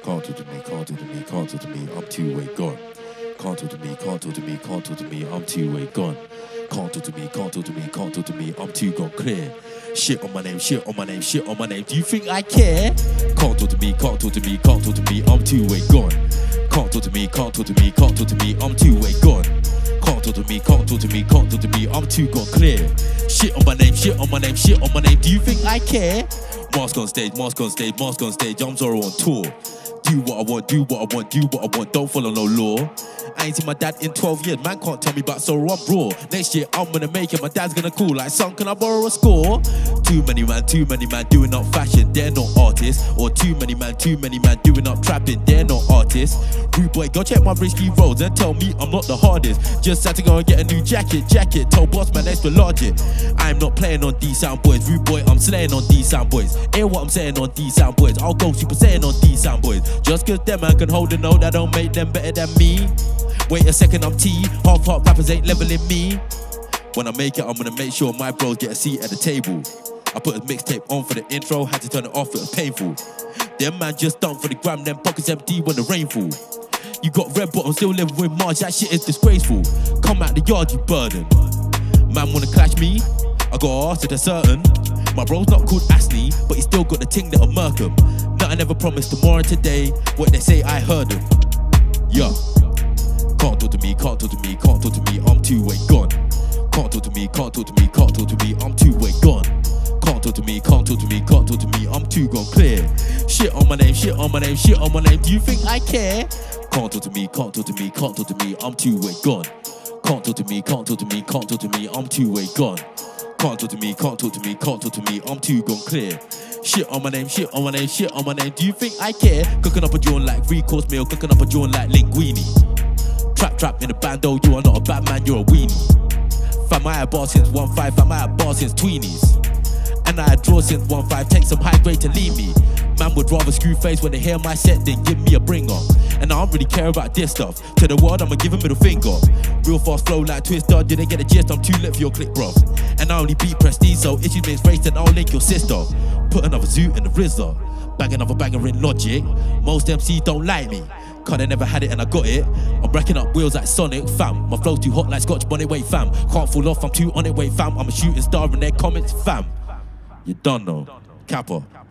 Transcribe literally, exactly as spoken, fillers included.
Can't talk to me, can't talk to me, can't talk to me, I'm two-way gone. Can't talk to me, can't talk to me, can't talk to me, I'm two-way gone. Can't talk to me, can't talk to me, can't talk to me, I'm too gone clear. Shit on my name, shit on my name, shit on my name, do you think I care? Can't talk to me, can't talk to me, can't talk to me, I'm two-way gone. Can't talk to me, can't talk to me, can't talk to me, I'm two-way gone. Can't talk to me, can't talk to me, can't talk to me, I'm too gone clear. Shit on my name, shit on my name, shit on my name, do you think I care? Mask on stage, mask on stage, mask on stage, I'm Zorro on tour. Do what I want, do what I want, do what I want, don't follow no law. I ain't seen my dad in twelve years, man can't tell me about Zorro, I'm raw. Next year I'm gonna make it, my dad's gonna call like, son, can I borrow a score? Too many man, too many man doing up fashion, they're not artists. Or too many man, too many man doing up trapping, they're not artists. Rude boy, go check my risky rolls and tell me I'm not the hardest. Just had to go and get a new jacket, jacket, tell boss man extra large it. I'm not playing on these sound boys, rude boy, I'm slaying on these sound boys. Hear what I'm saying on these sound boys, I'll go super saiyan on these sound boys. Just cause them man can hold a note, that don't make them better than me. Wait a second, I'm T, half heart rappers ain't leveling me. When I make it, I'm gonna make sure my bros get a seat at the table. I put a mixtape on for the intro, had to turn it off, it was painful. Them man just done for the gram, them pockets empty when the rain fall. You got red bottom, still living with Marge, that shit is disgraceful. Come out the yard, you burden. Man wanna clash me? I got asked to certain. My bro's not called Ashley, but he still got the ting that'll murk him. Nothing ever promised tomorrow and today, what they say I heard him. Yeah. Can't talk to me, can't talk to me, can't talk to me, I'm two-way gone. Can't talk to me, can't talk to me, can't talk to me, I'm two-way gone. Can't talk to me, can't talk to me, can't talk to me, I'm too gone clear. Shit on my name, shit on my name, shit on my name, do you think I care? Can't talk to me, can't talk to me, can't talk to me, I'm two-way gone. Can't talk to me, can't talk to me, can't talk to me, I'm two-way gone. Can't talk to me, can't talk to me, can't talk to me, I'm too gone clear. Shit on my name, shit on my name, shit on my name, do you think I care? Cooking up a joint like three-course meal, cooking up a joint like linguine. Trap trap in the bando, you are not a bad man, you're a weenie. Fam, I had bar since one five, fam, I had bar since tweenies. And I had draw since one five, take some high grade to leave me. Man would rather screw face when they hear my set than give me a bringer. And I don't really care about this stuff. To the world, I'ma give a middle finger. Real fast flow like Twister, didn't get a gist, I'm too lit for your click, bruv. And I only beat Prestige, so issues mixed race, then I'll link your sister. Put another zoo in the Rizzer, bang another banger in Logic. Most M Cs don't like me, cause they never had it and I got it. I'm racking up wheels like Sonic, fam. My flow's too hot like Scotch bonnet, wait, fam. Can't fall off, I'm too on it, wait, fam. I'm a shooting star in their comments, fam. You done know, Kappa.